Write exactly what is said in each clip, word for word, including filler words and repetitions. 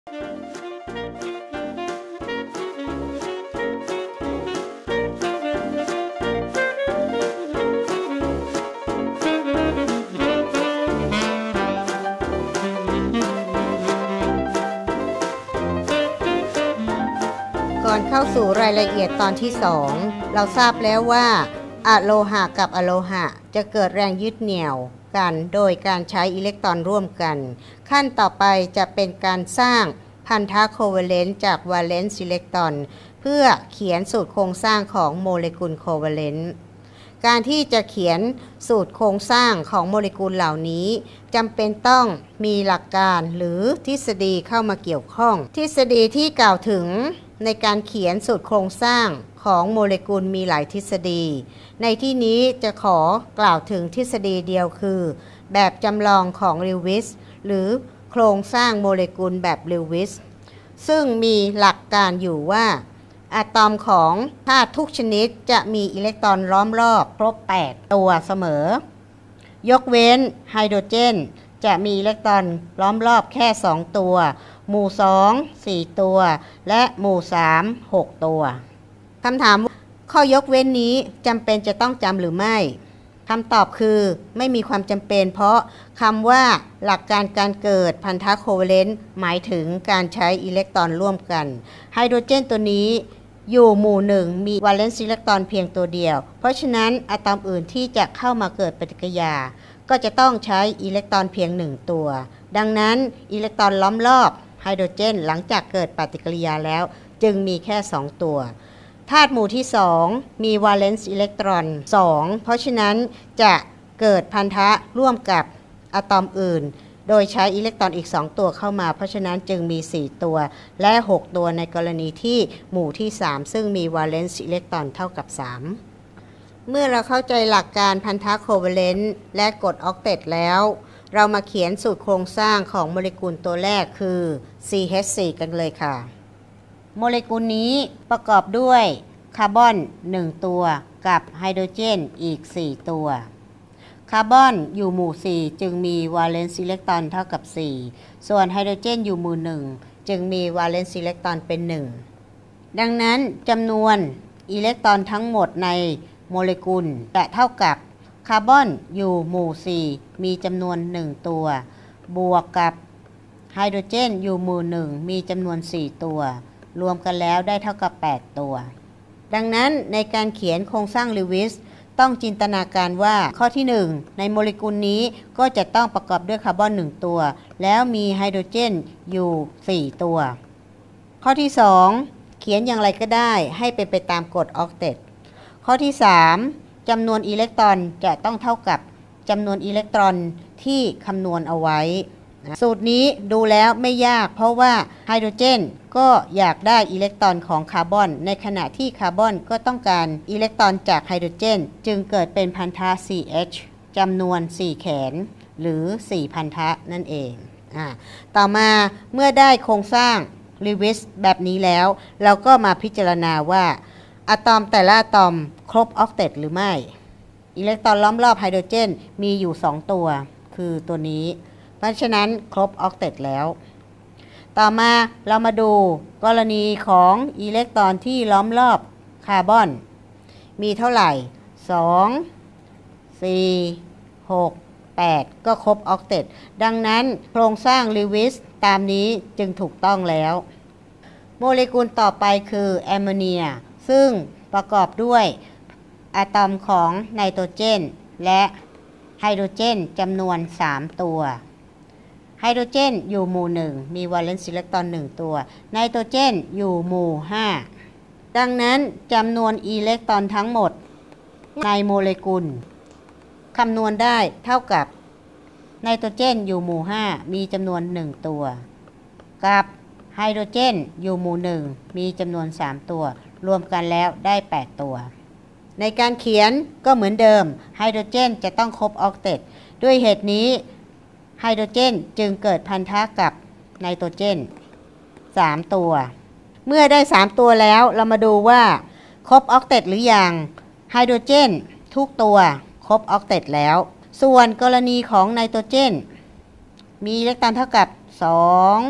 ก่อนเข้าสู่รายละเอียดตอนที่สองเราทราบแล้วว่าอะโลหะกับอะโลหะจะเกิดแรงยึดเหนี่ยวกันโดยการใช้อิเล็กตรอนร่วมกันขั้นต่อไปจะเป็นการสร้างพันธะโคเวเลนต์จากวาเลนซ์อิเล็กตรอนเพื่อเขียนสูตรโครงสร้างของโมเลกุลโคเวเลนต์การที่จะเขียนสูตรโครงสร้างของโมเลกุลเหล่านี้จำเป็นต้องมีหลักการหรือทฤษฎีเข้ามาเกี่ยวข้องทฤษฎีที่กล่าวถึงในการเขียนสูตรโครงสร้างของโมเลกุลมีหลายทฤษฎีในที่นี้จะขอกล่าวถึงทฤษฎีเดียวคือแบบจำลองของลิววิสหรือโครงสร้างโมเลกุลแบบลิววิสซึ่งมีหลักการอยู่ว่าอะตอมของธาตุทุกชนิดจะมีอิเล็กตรอนล้อมรอบครบแปดตัวเสมอยกเว้นไฮโดรเจนจะมีอิเล็กตรอนล้อมรอบแค่สองตัวหมู่สอง สี่ตัวและหมู่สาม หกตัวคำถามข้อยกเว้นนี้จำเป็นจะต้องจำหรือไม่คำตอบคือไม่มีความจำเป็นเพราะคำว่าหลักการการเกิดพันธะโคเวเลนต์หมายถึงการใช้อิเล็กตรอนร่วมกันไฮโดรเจนตัวนี้อยู่หมู่หนึ่งมีวาเลนซ์อิเล็กตรอนเพียงตัวเดียวเพราะฉะนั้นอะตอมอื่นที่จะเข้ามาเกิดปฏิกิริยาก็จะต้องใช้อิเล็กตรอนเพียงหนึ่งตัวดังนั้นอิเล็กตรอนล้อมรอบไฮโดรเจนหลังจากเกิดปฏิกิริยาแล้วจึงมีแค่สองตัวธาตุหมู่ที่สองมีวาเลนซ์อิเล็กตรอนสองเพราะฉะนั้นจะเกิดพันธะร่วมกับอะตอมอื่นโดยใช้อิเล็กตรอนอีกสองตัวเข้ามาเพราะฉะนั้นจึงมีสี่ตัวและหกตัวในกรณีที่หมู่ที่สามซึ่งมีวาเลนซ์อิเล็กตรอนเท่ากับสามเมื่อเราเข้าใจหลักการพันธะโคเวเลนต์และกฎออกเต็ตแล้วเรามาเขียนสูตรโครงสร้างของโมเลกุลตัวแรกคือ ซี เอช โฟร์ กันเลยค่ะโมเลกุลนี้ประกอบด้วยคาร์บอนหนึ่งตัวกับไฮโดรเจนอีกสี่ตัวคาร์บอนอยู่หมู่สี่จึงมีวาเลนซ์อิเล็กตรอนเท่ากับสี่ส่วนไฮโดรเจนอยู่หมู่หนึ่งจึงมีวาเลนซ์อิเล็กตรอนเป็นหนึ่งดังนั้นจำนวนอิเล็กตรอนทั้งหมดในโมเลกุลจะเท่ากับคาร์บอนอยู่หมู่สี่มีจำนวนหนึ่งตัวบวกกับไฮโดรเจนอยู่หมู่หนึ่งมีจำนวนสี่ตัวรวมกันแล้วได้เท่ากับแปดตัวดังนั้นในการเขียนโครงสร้างลิววิสต้องจินตนาการว่าข้อที่หนึ่งในโมเลกุลนี้ก็จะต้องประกอบด้วยคาร์บอนหนึ่งตัวแล้วมีไฮโดรเจนอยู่สี่ตัวข้อที่สองเขียนอย่างไรก็ได้ให้เป็นไปตามกฎออกเต็ตข้อที่สามจำนวนอิเล็กตรอนจะต้องเท่ากับจำนวนอิเล็กตรอนที่คำนวณเอาไว้สูตรนี้ดูแล้วไม่ยากเพราะว่าไฮโดรเจนก็อยากได้อิเล็กตรอนของคาร์บอนในขณะที่คาร์บอนก็ต้องการอิเล็กตรอนจากไฮโดรเจนจึงเกิดเป็นพันธะ ซี เอช จำนวนสี่แขนหรือสี่พันธะนั่นเองอ่าต่อมาเมื่อได้โครงสร้างลิวิสแบบนี้แล้วเราก็มาพิจารณาว่าอะตอมแต่ละอะตอมครบออกเต็ตหรือไม่อิเล็กตรอนล้อมรอบไฮโดรเจนมีอยู่สองตัวคือตัวนี้เพราะฉะนั้นครบออกเต็ตแล้วต่อมาเรามาดูกรณีของอิเล็กตรอนที่ล้อมรอบคาร์บอนมีเท่าไหร่สอง สี่ หก แปดก็ครบออกเต็ตดังนั้นโครงสร้างลิววิสตามนี้จึงถูกต้องแล้วโมเลกุลต่อไปคือแอมโมเนียซึ่งประกอบด้วยอะตอมของไนโตรเจนและไฮโดรเจนจำนวนสามตัวไฮโดรเจนอยู่หมู่หนึ่งมีวาเลนซ์อิเล็กตรอนหนึ่งตัวไนโตรเจนอยู่หมู่ห้าดังนั้นจำนวนอิเล็กตรอนทั้งหมดในโมเลกุลคำนวณได้เท่ากับไนโตรเจนอยู่หมู่ห้ามีจำนวนหนึ่งตัวกับไฮโดรเจนอยู่หมู่หนึ่งมีจำนวนสามตัวรวมกันแล้วได้แปดตัวในการเขียนก็เหมือนเดิมไฮโดรเจนจะต้องครบออกเต็ตด้วยเหตุนี้ไฮโดรเจนจึงเกิดพันธะกับไนโตรเจนสามตัวเมื่อได้สามตัวแล้วเรามาดูว่าครบออกเต็ตหรือยังไฮโดรเจนทุกตัวครบออกเต็ตแล้วส่วนกรณีของไนโตรเจนมีอิเล็กตรอนเท่ากับสอง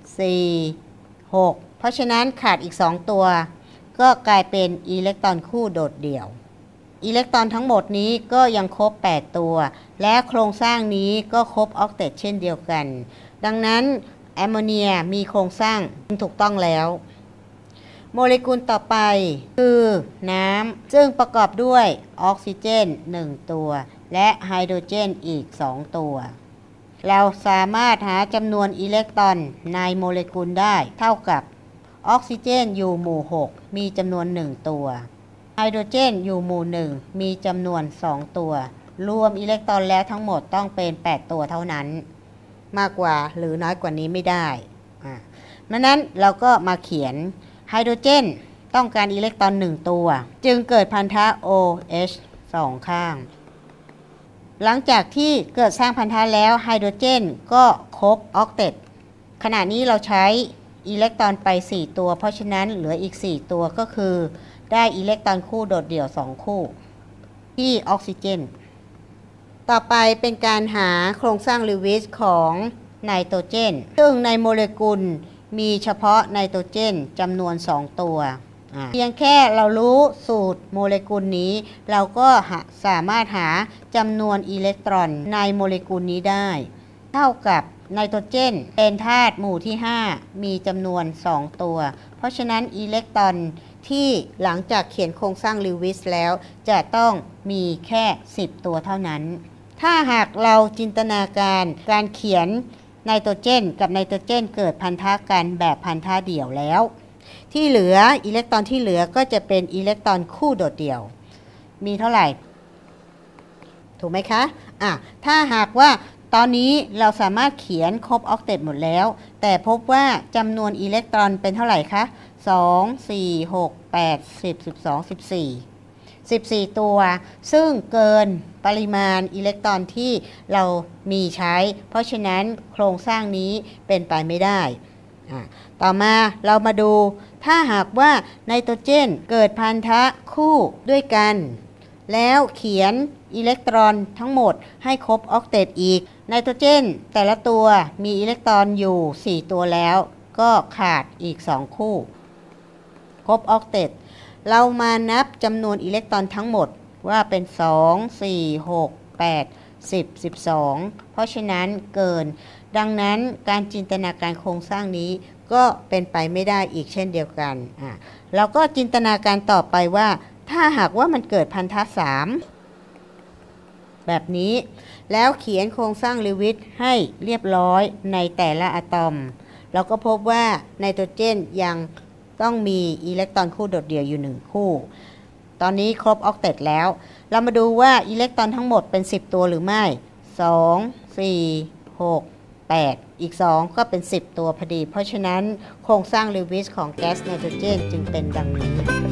สี่ หกเพราะฉะนั้นขาดอีกสองตัวก็กลายเป็นอิเล็กตรอนคู่โดดเดี่ยวอิเล็กตรอนทั้งหมดนี้ก็ยังครบแปดตัวและโครงสร้างนี้ก็ครบออกเตตเช่นเดียวกันดังนั้นแอมโมเนียมีโครงสร้างถูกต้องแล้วโมเลกุลต่อไปคือน้ำซึ่งประกอบด้วยออกซิเจนหนึ่งตัวและไฮโดรเจนอีกสองตัวเราสามารถหาจำนวนอิเล็กตรอนในโมเลกุลได้เท่ากับออกซิเจนอยู่หมู่หกมีจำนวนหนึ่งตัวไฮโดรเจนอยู่หมู่หนึ่งมีจำนวนสองตัวรวมอิเล็กตรอนแล้วทั้งหมดต้องเป็นแปดตัวเท่านั้นมากกว่าหรือน้อยกว่านี้ไม่ได้อ่าดังนั้นเราก็มาเขียนไฮโดรเจนต้องการอิเล็กตรอนหนึ่งตัวจึงเกิดพันธะ OH สองข้างหลังจากที่เกิดสร้างพันธะแล้วไฮโดรเจนก็ครบออกเตตขณะนี้เราใช้อิเล็กตรอนไปสี่ตัวเพราะฉะนั้นเหลืออีกสี่ตัวก็คือได้อิเล็กตรอนคู่โดดเดี่ยวสองคู่ที่ออกซิเจนต่อไปเป็นการหาโครงสร้างลิวิสของไนโตรเจนซึ่งในโมเลกุลมีเฉพาะไนโตรเจนจำนวนสองตัวเพียงแค่เรารู้สูตรโมเลกุลนี้เราก็สามารถหาจำนวนอิเล็กตรอนในโมเลกุลนี้ได้เท่ากับไนโตรเจนเป็นธาตุหมู่ที่ห้ามีจำนวนสองตัวเพราะฉะนั้นอิเล็กตรอนที่หลังจากเขียนโครงสร้างลิวิสแล้วจะต้องมีแค่สิบตัวเท่านั้นถ้าหากเราจินตนาการการเขียนไนโตรเจนกับไนโตรเจนเกิดพันธะกันแบบพันธะเดี่ยวแล้วที่เหลืออิเล็กตรอนที่เหลือก็จะเป็นอิเล็กตรอนคู่โดดเดี่ยวมีเท่าไหร่ถูกไหมคะอ่ะถ้าหากว่าตอนนี้เราสามารถเขียนครบออกเตตหมดแล้วแต่พบว่าจำนวนอิเล็กตรอนเป็นเท่าไหร่คะสอง สี่ หก แปด สิบ สิบสอง สิบสี่ สิบสี่ตัวซึ่งเกินปริมาณอิเล็กตรอนที่เรามีใช้เพราะฉะนั้นโครงสร้างนี้เป็นไปไม่ได้ต่อมาเรามาดูถ้าหากว่าไนโตรเจนเกิดพันธะคู่ด้วยกันแล้วเขียนอิเล็กตรอนทั้งหมดให้ครบออกเตตอีกไนโตรเจนแต่ละตัวมีอิเล็กตรอนอยู่สี่ตัวแล้วก็ขาดอีกสองคู่ครบออกเตตเรามานับจำนวนอิเล็กตรอนทั้งหมดว่าเป็นสอง สี่ หก แปด สิบ สิบสองเพราะฉะนั้นเกินดังนั้นการจินตนาการโครงสร้างนี้ก็เป็นไปไม่ได้อีกเช่นเดียวกันอ่ะเราก็จินตนาการต่อไปว่าถ้าหากว่ามันเกิดพันธะสามแบบนี้แล้วเขียนโครงสร้างลิวิสให้เรียบร้อยในแต่ละอะตอมเราก็พบว่าไนโตรเจนยังต้องมีอิเล็กตรอนคู่โดดเดี่ยวอยู่หนึ่งคู่ตอนนี้ครบออกเตตแล้วเรามาดูว่าอิเล็กตรอนทั้งหมดเป็นสิบตัวหรือไม่สอง สี่ หก แปดอีกสองก็เป็นสิบตัวพอดีเพราะฉะนั้นโครงสร้างลิวิสของแก๊สไนโตรเจนจึงเป็นดังนี้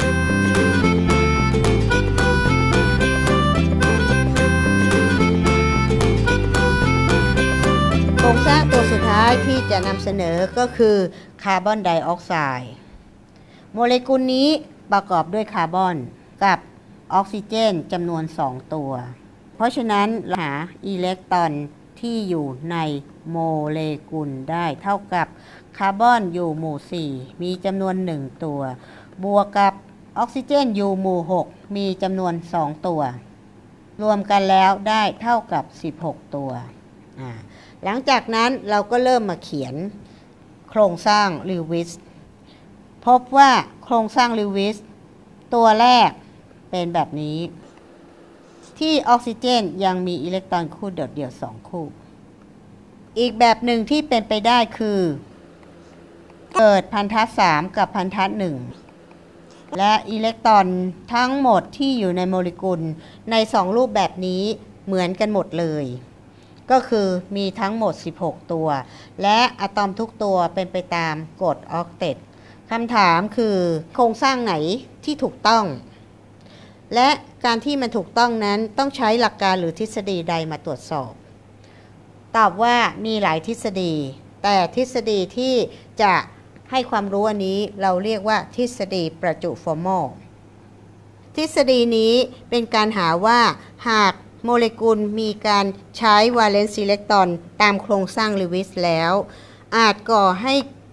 โครงสร้างตัวสุดท้ายที่จะนำเสนอก็คือคาร์บอนไดออกไซด์โมเลกุลนี้ประกอบด้วยคาร์บอนกับออกซิเจนจำนวนสองตัวเพราะฉะนั้นหาอิเล็กตรอนที่อยู่ในโมเลกุลได้เท่ากับคาร์บอนอยู่หมู่สี่มีจำนวนหนึ่งตัวบวกกับออกซิเจนอยู่หมู่หกมีจำนวนสองตัวรวมกันแล้วได้เท่ากับสิบหกตัวอ่าหลังจากนั้นเราก็เริ่มมาเขียนโครงสร้างลิวิสพบว่าโครงสร้างลิวิสตัวแรกเป็นแบบนี้ที่ออกซิเจนยังมีอิเล็กตรอนคู่โดดเดี่ยวสองคู่อีกแบบหนึ่งที่เป็นไปได้คือเกิดพันธะสามกับพันธะหนึ่งและอิเล็กตรอนทั้งหมดที่อยู่ในโมเลกุลในสองรูปแบบนี้เหมือนกันหมดเลยก็คือมีทั้งหมดสิบหกตัวและอะตอมทุกตัวเป็นไปตามกฎออกเตตคำถามคือโครงสร้างไหนที่ถูกต้องและการที่มันถูกต้องนั้นต้องใช้หลักการหรือทฤษฎีใดมาตรวจสอบตอบว่ามีหลายทฤษฎีแต่ทฤษฎีที่จะให้ความรู้อันนี้เราเรียกว่าทฤษฎีประจุฟอร์มอลทฤษฎีนี้เป็นการหาว่าหากโมเลกุลมีการใช้วาเลนซ์อิเล็กตรอนตามโครงสร้างลิวิสแล้วอาจก่อให้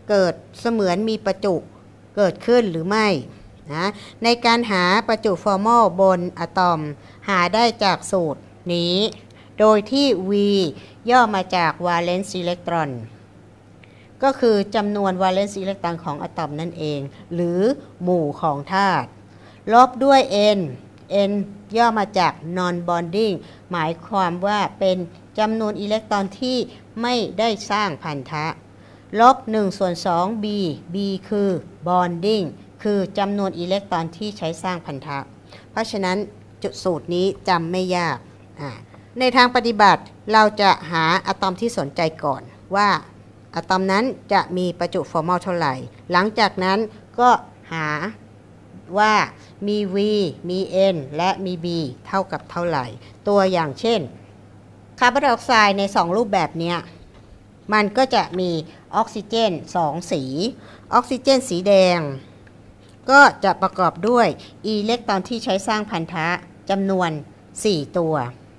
เกิดเสมือนมีประจุเกิดขึ้นหรือไม่นะในการหาประจุฟอร์มอลบนอะตอมหาได้จากสูตรนี้โดยที่ V ย่อมาจาก valence electron ก็คือจำนวน valence electron ของอะตอมนั่นเองหรือหมู่ของธาตุลบด้วย N N ย่อมาจาก non bonding หมายความว่าเป็นจำนวนอิเล็กตรอนที่ไม่ได้สร้างพันธะลบหนึ่งส่วนสอง B B คือ bonding คือจำนวนอิเล็กตรอนที่ใช้สร้างพันธะเพราะฉะนั้นจุดสูตรนี้จำไม่ยากในทางปฏิบัติเราจะหาอะตอมที่สนใจก่อนว่าอะตอมนั้นจะมีประจุฟอร์มอลเท่าไหร่หลังจากนั้นก็หาว่ามี V มี N และมี B เท่ากับเท่าไหร่ตัวอย่างเช่นคาร์บอนไดออกไซด์ในสองรูปแบบนี้มันก็จะมีออกซิเจนสองสีออกซิเจนสีแดงก็จะประกอบด้วยอิเล็กตรอนที่ใช้สร้างพันธะจำนวนสี่ตัว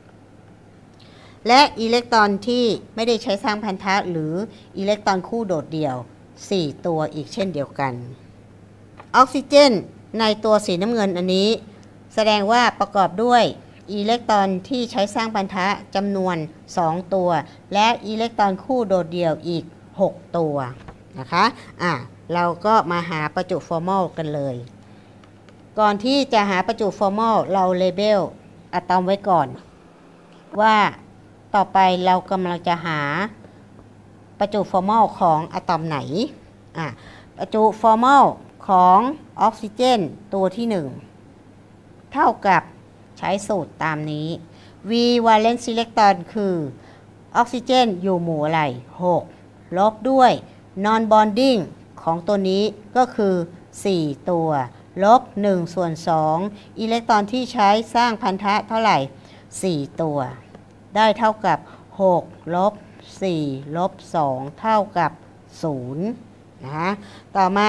และอิเล็กตรอนที่ไม่ได้ใช้สร้างพันธะหรืออิเล็กตรอนคู่โดดเดี่ยวสี่ตัวอีกเช่นเดียวกันออกซิเจนในตัวสีน้ำเงินอันนี้แสดงว่าประกอบด้วยอิเล็กตรอนที่ใช้สร้างพันธะจำนวนสองตัวและอิเล็กตรอนคู่โดดเดี่ยวอีกหกตัวนะคะอ่ะเราก็มาหาประจุฟอร์มอลกันเลยก่อนที่จะหาประจุฟอร์มอลเราเลเบลอะตอมไว้ก่อนว่าต่อไปเรากำลังจะหาประจุฟอร์มอลของอะตอมไหนอ่ะประจุฟอร์มอลของออกซิเจนตัวที่หนึ่งเท่ากับใช้สูตรตามนี้ V valence electron คือออกซิเจนอยู่หมู่อะไรหกลบด้วย non bonding ของตัวนี้ก็คือสี่ตัวลบหนึ่งส่วนสองอิเล็กตรอนที่ใช้สร้างพันธะเท่าไหร่สี่ตัวได้เท่ากับหกลบสี่ลบสองเท่ากับศูนย์นะต่อมา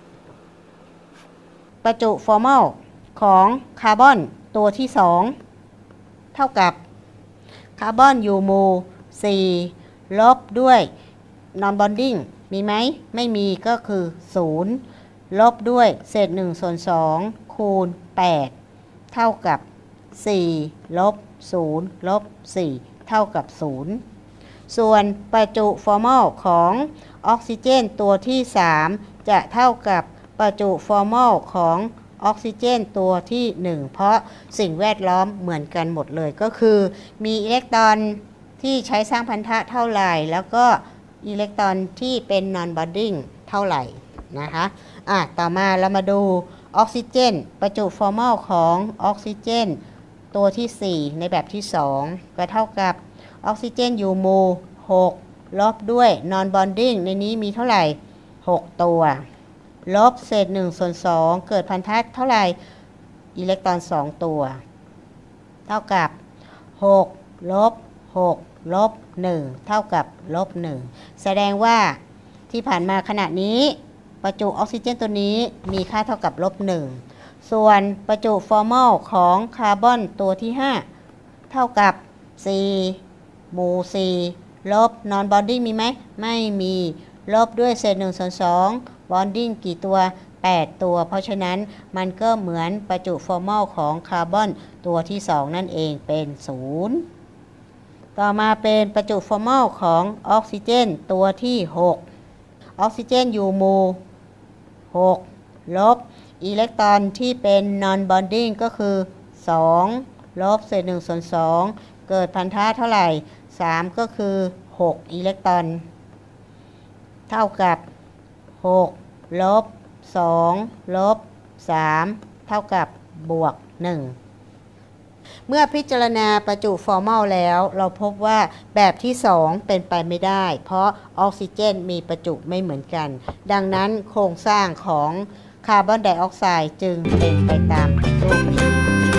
ประจุฟอร์มอลของคาร์บอนตัวที่สองเท่ากับคาร์บอนอยู่หมู่สี่ลบด้วย non bonding มีไหมไม่มีก็คือศูนย์ลบด้วยเศษหนึ่งส่วนสองคูณแปดเท่ากับสี่ลบศูนย์ลบสี่เท่ากับศูนย์ส่วนประจุฟอร์มอลของออกซิเจนตัวที่สามจะเท่ากับประจุฟอร์มอลของออกซิเจนตัวที่หนึ่งเพราะสิ่งแวดล้อมเหมือนกันหมดเลยก็คือมีอิเล็กตรอนที่ใช้สร้างพันธะเท่าไหร่แล้วก็อิเล็กตรอนที่เป็น non bonding เท่าไหร่นะคะอ่ะต่อมาเรามาดูออกซิเจนประจุฟอร์มอลของออกซิเจนตัวที่สี่ในแบบที่สองก็เท่ากับออกซิเจนอยู่หมู่หกลบด้วย non bonding ในนี้มีเท่าไหร่หกตัวลบเศษหนึ่งส่วนสองเกิดพันธะเท่าไหร่อิเล็กตรอนสองตัวเท่ากับหกลบหกลบหนึ่งเท่ากับลบหนึ่งแสดงว่าที่ผ่านมาขณะนี้ประจุออกซิเจนตัวนี้มีค่าเท่ากับลบหนึ่งส่วนประจุฟอร์มอลของคาร์บอนตัวที่ห้าเท่ากับสี่หมู่สี่ลบ non bonding มีไหมไม่มีลบด้วยเศษหนึ่งส่วนสองbonding กี่ตัวแปดตัวเพราะฉะนั้นมันก็เหมือนประจุฟอร์มอลของคาร์บอนตัวที่สองนั่นเองเป็นศูนย์ต่อมาเป็นประจุฟอร์มอลของออกซิเจนตัวที่หกออกซิเจนอยู่หมู่หกลบอิเล็กตรอนที่เป็น non bonding ก็คือสองลบเศษหนึ่งส่วนสองเกิดพันธะเท่าไหร่สามก็คือหกอิเล็กตรอนเท่ากับหกลบสองลบสามเท่ากับบวกหนึ่งเมื่อพิจารณาประจุฟอร์มอลแล้วเราพบว่าแบบที่สองเป็นไปไม่ได้เพราะออกซิเจนมีประจุไม่เหมือนกันดังนั้นโครงสร้างของคาร์บอนไดออกไซด์จึงเป็นไปตามรูปนี้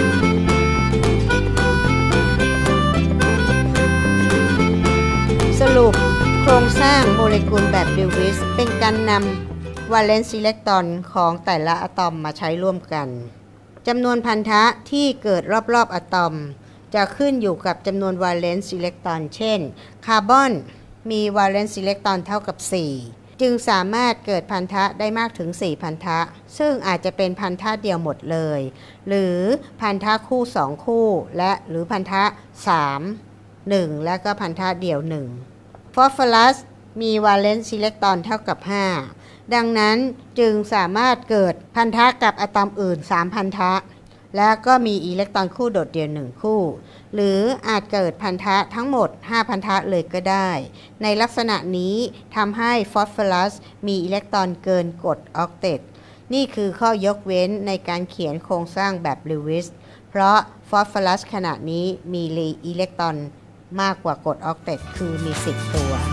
สรุปโครงสร้างโมเลกุลแบบลิวิสเป็นการนำวาเลนซ์อิเล็กตรอนของแต่ละอะตอมมาใช้ร่วมกันจำนวนพันธะที่เกิดรอบๆอะตอมจะขึ้นอยู่กับจำนวนวาเลนซ์อิเล็กตรอนเช่นคาร์บอนมีวาเลนซ์อิเล็กตรอนเท่ากับสี่จึงสามารถเกิดพันธะได้มากถึงสี่พันธะซึ่งอาจจะเป็นพันธะเดียวหมดเลยหรือพันธะคู่สองคู่และหรือพันธะสาม หนึ่งและก็พันธะเดี่ยวหนึ่งฟอสฟอรัสมีวาเลนซ์อิเล็กตรอนเท่ากับห้าดังนั้นจึงสามารถเกิดพันธะกับอะตอมอื่นสามพันธะและก็มีอิเล็กตรอนคู่โดดเดี่ยวหนึ่งคู่หรืออาจเกิดพันธะทั้งหมดห้าพันธะเลยก็ได้ในลักษณะนี้ทำให้ฟอสฟอรัสมีอิเล็กตรอนเกินกฎออกเตตนี่คือข้อยกเว้นในการเขียนโครงสร้างแบบลิวิสเพราะฟอสฟอรัสขณะนี้มีอิเล็กตรอนมากกว่ากฎออกเตตคือมีสิบตัว